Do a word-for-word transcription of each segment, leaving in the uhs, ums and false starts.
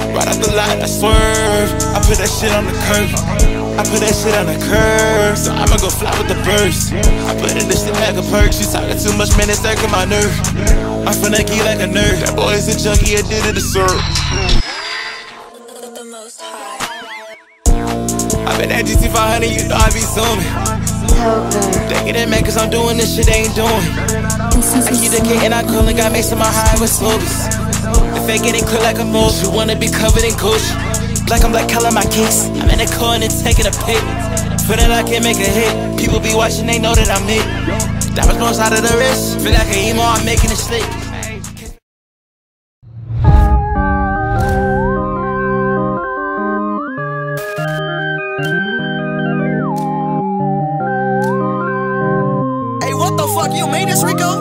Right off the lot, I swerve. I put that shit on the curb. I put that shit on the curb. So I'ma go fly with the birds. I put in this shit like a perk. She talking too much, man, it's circling my nerve. I'm finna get like a nerd. That boy is a junkie, addicted to syrup. I been at G T five hundred, you know I be zooming. They get it mad cause I'm doing this shit they ain't doing. I keep the kid and I cool and got mixed in my high with smoothies. The fake getting clear like a move. You wanna be covered in Gucci. Black on black color my kicks. I'm in the car and taking a pic. Feel that I can make a hit. People be watching, they know that I'm it. Diamonds most out of the wrist. Feel like an emo, I'm making it slick. What the fuck, you made this, Rico?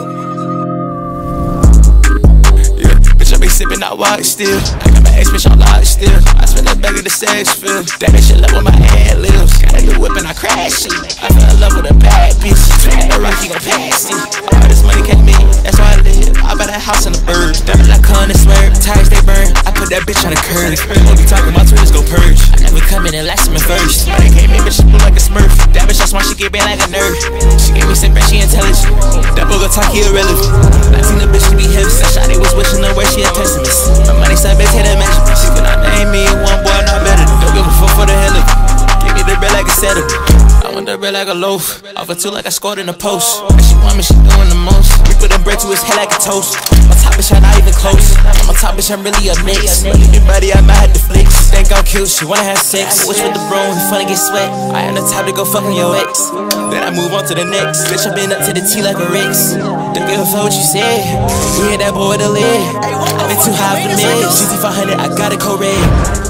Yeah, bitch, I be sippin' out white still. I got my ex bitch on lock still. I spend that bag of the sex film. That bitch in love with my ad libs. Got a new whip and I crash it. I fell in love with a bad bitch. Flat the rock, he gon' pass it. All this money can't me, that's why I live. I buy that house in the birds. That bitch like con and swerve. Tires they burn. I put that bitch on the curb. People be talking, my Twitters go purge. I never come in and last me first. When they came in, bitch, blue like a smurf. That bitch so smart, she get bang like a nerd. She gave me some brain, she intelligent. That boy gon' talk, he irrelevant. nineteen, the bitch, she be heavy. That shawty was wishing her where she a pessimist. My money side bitch, hit that measurement. She could not name me one boy, not better. Don't give a fuck for the hell of it. Give me the bread like a setup. I want the bread like a loaf. Off a two like I scored in the post. And she want me, she doing the most. We put that bread to his head like a toast. My top bitch, I'm not even close. I'm a top bitch, I'm really a mix. Everybody, I might have to flex. Think I'm cute, she wanna have sex. Wish with the broom, he finna get sweat. I am the type to go fucking your ex. Then I move on to the next. Bitch, I been up to the T like a Rex. Don't give a fuck what you said. You hit that boy with the lid. I been too high for meds. G T five hundred, I got a code red.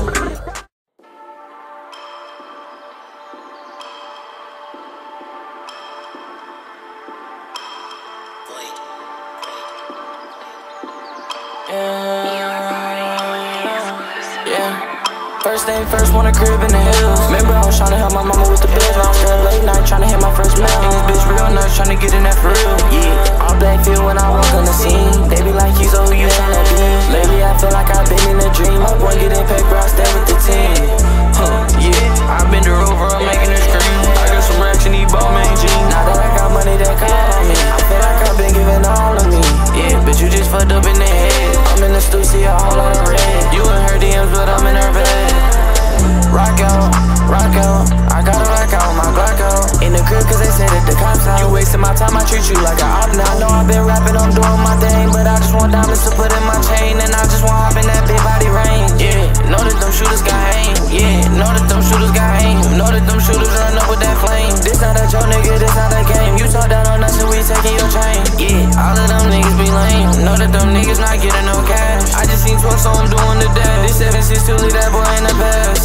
First thing first, want a crib in the hills. Remember I was tryna help my mama with the bills. Now I'm still late night tryna hit my first meal. And this bitch real nice, tryna get in that for real. Yeah, all black feel when I walk on the scene. They be like, Yxzuko, who you tryna be? Lately I feel like I've been in a dream. My boy getting paper, I stay with the team. Huh, yeah, I've been to Rover, I'm making it scream. I got some racks and these ball main jeans. Now that I got money that call me, I feel like I've been giving all of me. Yeah, bitch, you just fucked up in the head. I'm in the stew, see a whole lot of red. You in her D Ms, but I'm in her bed. Rock out, rock out, I gotta rock out my Glock out. In the crib cause they said that the cops out. You wasting my time, I treat you like a op now. I know I've been rapping, I'm doing my thing, but I just want diamonds to put in my chain. And I just want hop in that big body range. Yeah, know that them shooters got aim. Yeah, know that them shooters got aim. Know that them shooters run up with that flame. This not a joke, nigga, this not a game. You talk down on us and we taking your chain. Yeah, all of them niggas be lame. Know that them niggas not getting no cash. I just seen twerk, so I'm doing the dash. This seven six two, leave that boy in the past.